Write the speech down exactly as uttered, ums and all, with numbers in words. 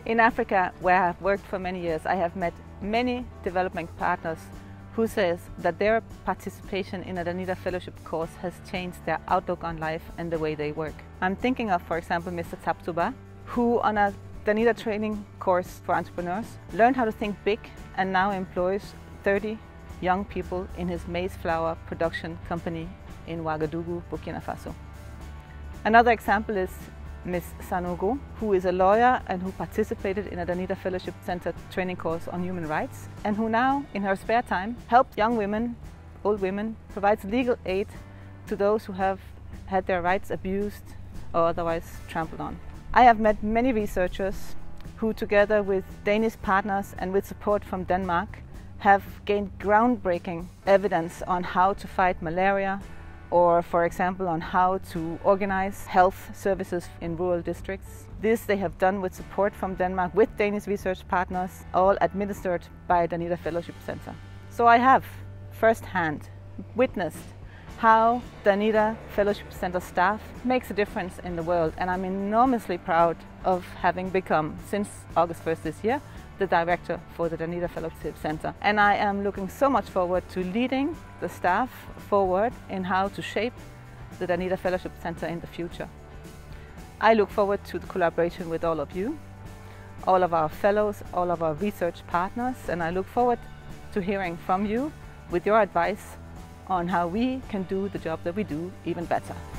In Africa, where I've worked for many years, I have met many development partners who says that their participation in a Danida Fellowship course has changed their outlook on life and the way they work. I'm thinking of, for example, Mister Taptuba, who on a Danida training course for entrepreneurs learned how to think big and now employs thirty young people in his maize flour production company in Ouagadougou, Burkina Faso. Another example is Miz Sanogo, who is a lawyer and who participated in a Danida Fellowship Center training course on human rights, and who now, in her spare time, helps young women, old women, provides legal aid to those who have had their rights abused or otherwise trampled on. I have met many researchers who, together with Danish partners and with support from Denmark, have gained groundbreaking evidence on how to fight malaria, or for example on how to organize health services in rural districts. This they have done with support from Denmark with Danish research partners, all administered by Danida Fellowship Center. So I have firsthand witnessed how Danida Fellowship Center staff makes a difference in the world, and I'm enormously proud of having become, since August first this year, the director for the Danida Fellowship Center. And I am looking so much forward to leading the staff forward in how to shape the Danida Fellowship Center in the future. I look forward to the collaboration with all of you, all of our fellows, all of our research partners, and I look forward to hearing from you with your advice on how we can do the job that we do even better.